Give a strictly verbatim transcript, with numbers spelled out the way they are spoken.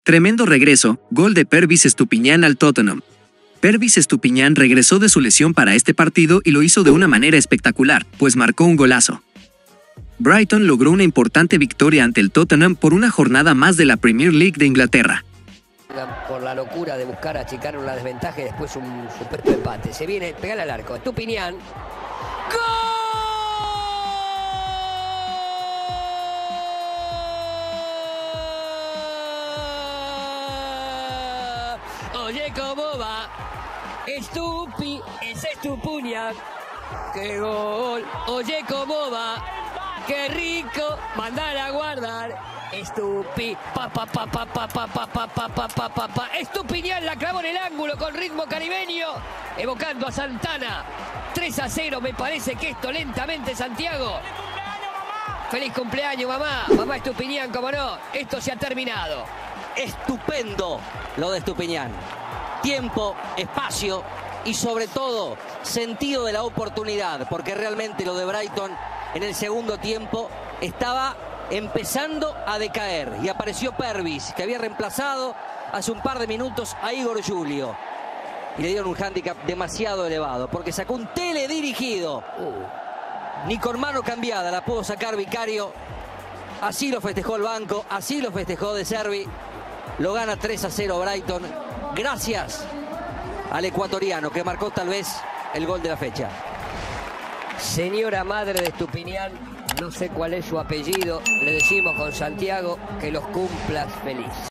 Tremendo regreso, gol de Pervis Estupiñán al Tottenham. Pervis Estupiñán regresó de su lesión para este partido y lo hizo de una manera espectacular, pues marcó un golazo. Brighton logró una importante victoria ante el Tottenham por una jornada más de la Premier League de Inglaterra. Por la locura de buscar achicar una desventaja y después un supuesto empate. Se viene, pegale al arco. Estupiñán. ¡Gol! Oye, ¿cómo va? Estupi, es Estupiñán. ¡Qué gol! Oye, ¿cómo va? ¡Qué rico! Mandar a guardar. Estupi, pa pa pa pa pa pa pa pa pa pa pa pa pa. Estupiñán la clavó en el ángulo con ritmo caribeño, evocando a Santana. tres a cero me parece que esto lentamente, Santiago. ¡Feliz cumpleaños, mamá! Mamá Estupiñán, como no, esto se ha terminado. Estupendo lo de Estupiñán. Tiempo, espacio y sobre todo sentido de la oportunidad, porque realmente lo de Brighton en el segundo tiempo estaba empezando a decaer y apareció Pervis, que había reemplazado hace un par de minutos a Igor Julio y le dieron un hándicap demasiado elevado porque sacó un teledirigido. Uh. Ni con mano cambiada la pudo sacar Vicario. Así lo festejó el banco, así lo festejó De Zerbi. Lo gana tres a cero Brighton gracias al ecuatoriano que marcó tal vez el gol de la fecha. Señora madre de Estupiñán, no sé cuál es su apellido, le decimos con Santiago que los cumplas feliz.